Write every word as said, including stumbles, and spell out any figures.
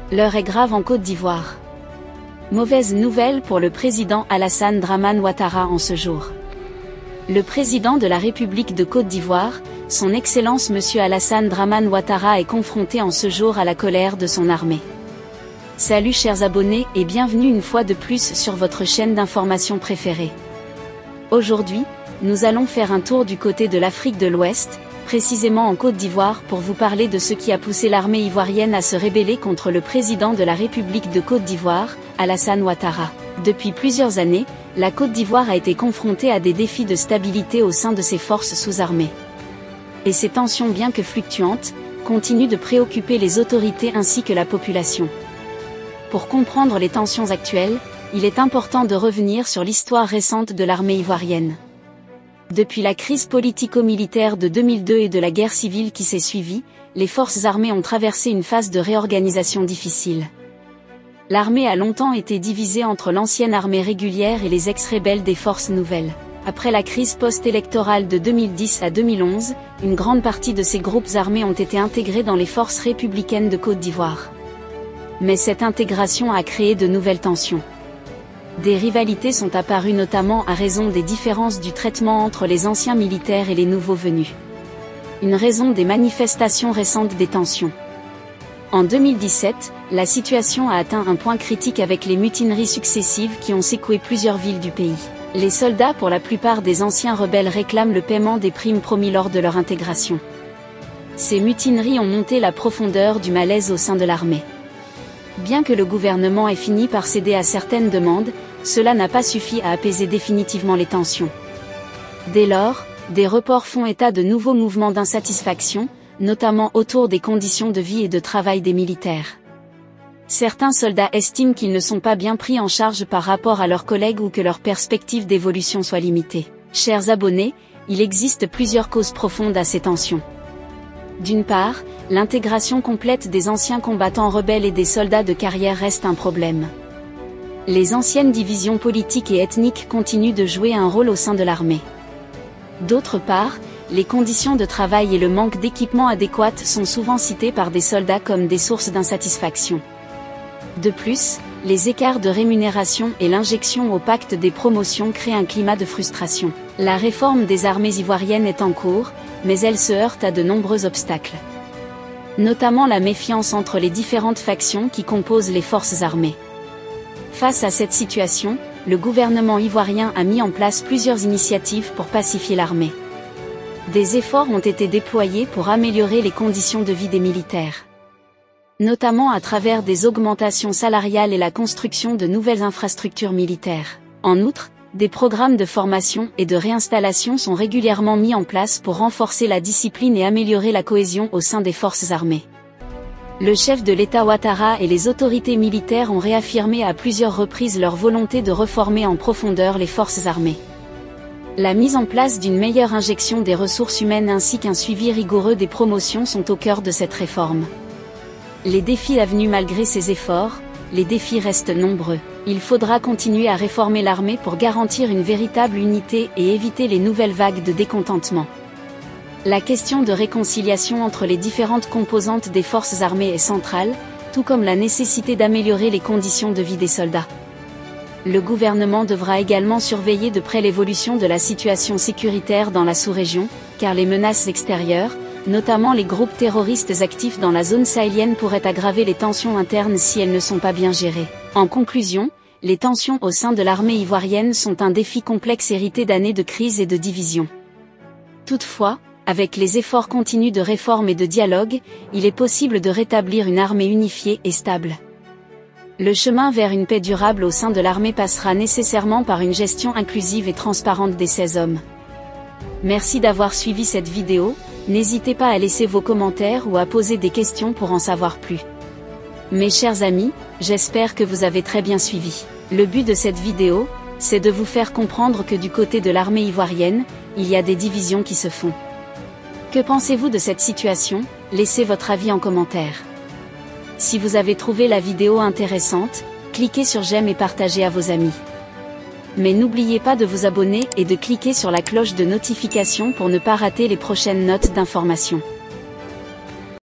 L'heure est grave en Côte d'Ivoire. Mauvaise nouvelle pour le président Alassane Dramane Ouattara en ce jour. Le président de la République de Côte d'Ivoire, son Excellence Monsieur Alassane Dramane Ouattara est confronté en ce jour à la colère de son armée. Salut chers abonnés et bienvenue une fois de plus sur votre chaîne d'information préférée. Aujourd'hui, nous allons faire un tour du côté de l'Afrique de l'Ouest, précisément en Côte d'Ivoire pour vous parler de ce qui a poussé l'armée ivoirienne à se rebeller contre le président de la République de Côte d'Ivoire, Alassane Ouattara. Depuis plusieurs années, la Côte d'Ivoire a été confrontée à des défis de stabilité au sein de ses forces sous-armées. Et ces tensions, bien que fluctuantes, continuent de préoccuper les autorités ainsi que la population. Pour comprendre les tensions actuelles, il est important de revenir sur l'histoire récente de l'armée ivoirienne. Depuis la crise politico-militaire de deux mille deux et de la guerre civile qui s'est suivie, les forces armées ont traversé une phase de réorganisation difficile. L'armée a longtemps été divisée entre l'ancienne armée régulière et les ex-rebelles des forces nouvelles. Après la crise post-électorale de deux mille dix à deux mille onze, une grande partie de ces groupes armés ont été intégrés dans les forces républicaines de Côte d'Ivoire. Mais cette intégration a créé de nouvelles tensions. Des rivalités sont apparues notamment à raison des différences du traitement entre les anciens militaires et les nouveaux venus. Une raison des manifestations récentes des tensions. En deux mille dix-sept, la situation a atteint un point critique avec les mutineries successives qui ont secoué plusieurs villes du pays. Les soldats, pour la plupart des anciens rebelles, réclament le paiement des primes promis lors de leur intégration. Ces mutineries ont monté la profondeur du malaise au sein de l'armée. Bien que le gouvernement ait fini par céder à certaines demandes, cela n'a pas suffi à apaiser définitivement les tensions. Dès lors, des reports font état de nouveaux mouvements d'insatisfaction, notamment autour des conditions de vie et de travail des militaires. Certains soldats estiment qu'ils ne sont pas bien pris en charge par rapport à leurs collègues ou que leurs perspectives d'évolution soient limitées. Chers abonnés, il existe plusieurs causes profondes à ces tensions. D'une part, l'intégration complète des anciens combattants rebelles et des soldats de carrière reste un problème. Les anciennes divisions politiques et ethniques continuent de jouer un rôle au sein de l'armée. D'autre part, les conditions de travail et le manque d'équipement adéquat sont souvent cités par des soldats comme des sources d'insatisfaction. De plus, les écarts de rémunération et l'injection au pacte des promotions créent un climat de frustration. La réforme des armées ivoiriennes est en cours, mais elle se heurte à de nombreux obstacles. Notamment la méfiance entre les différentes factions qui composent les forces armées. Face à cette situation, le gouvernement ivoirien a mis en place plusieurs initiatives pour pacifier l'armée. Des efforts ont été déployés pour améliorer les conditions de vie des militaires. Notamment à travers des augmentations salariales et la construction de nouvelles infrastructures militaires. En outre, des programmes de formation et de réinstallation sont régulièrement mis en place pour renforcer la discipline et améliorer la cohésion au sein des forces armées. Le chef de l'État Ouattara et les autorités militaires ont réaffirmé à plusieurs reprises leur volonté de reformer en profondeur les forces armées. La mise en place d'une meilleure injection des ressources humaines ainsi qu'un suivi rigoureux des promotions sont au cœur de cette réforme. Les défis à venir. Malgré ces efforts, les défis restent nombreux. Il faudra continuer à réformer l'armée pour garantir une véritable unité et éviter les nouvelles vagues de décontentement. La question de réconciliation entre les différentes composantes des forces armées est centrale, tout comme la nécessité d'améliorer les conditions de vie des soldats. Le gouvernement devra également surveiller de près l'évolution de la situation sécuritaire dans la sous-région, car les menaces extérieures, notamment les groupes terroristes actifs dans la zone sahélienne, pourraient aggraver les tensions internes si elles ne sont pas bien gérées. En conclusion, les tensions au sein de l'armée ivoirienne sont un défi complexe hérité d'années de crise et de division. Toutefois, avec les efforts continus de réforme et de dialogue, il est possible de rétablir une armée unifiée et stable. Le chemin vers une paix durable au sein de l'armée passera nécessairement par une gestion inclusive et transparente des seize hommes. Merci d'avoir suivi cette vidéo, n'hésitez pas à laisser vos commentaires ou à poser des questions pour en savoir plus. Mes chers amis, j'espère que vous avez très bien suivi. Le but de cette vidéo, c'est de vous faire comprendre que du côté de l'armée ivoirienne, il y a des divisions qui se font. Que pensez-vous de cette situation? Laissez votre avis en commentaire. Si vous avez trouvé la vidéo intéressante, cliquez sur j'aime et partagez à vos amis. Mais n'oubliez pas de vous abonner et de cliquer sur la cloche de notification pour ne pas rater les prochaines notes d'information.